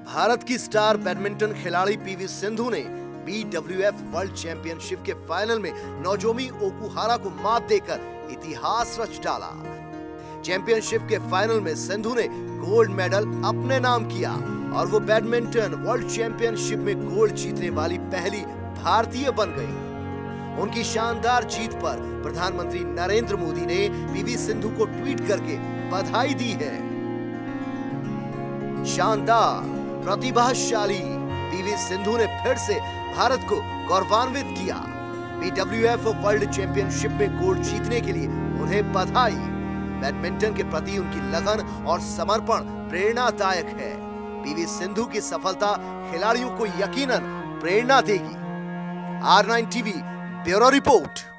भारत की star badminton खिलाड़ी PV Sindhu ने BWF वर्ल्ड चैंपियनशिप के फाइनल में नोजोमी ओकुहारा को मात देकर इतिहास रच डाला। चैंपियनशिप के फाइनल में सिंधु ने गोल्ड मेडल अपने नाम किया और वो बैडमिंटन वर्ल्ड चैंपियनशिप में गोल्ड जीतने वाली पहली भारतीय बन गई। उनकी शानदार जीत पर प्रधानमंत्री नरेंद्र मोदी ने पीवी सिंधु को ट्वीट करके बधाई दी है। शानदार प्रतिभाशाली पीवी सिंधु ने फिर से भारत को गौरवान्वित किया। BWF वर्ल्ड चैंपियनशिप में गोल्ड जीतने के लिए उन्हें बधाई। बैडमिंटन के प्रति उनकी लगन और समर्पण प्रेरणादायक है। पीवी सिंधु की सफलता खिलाड़ियों को यकीनन प्रेरणा देगी। R9 TV bureau report.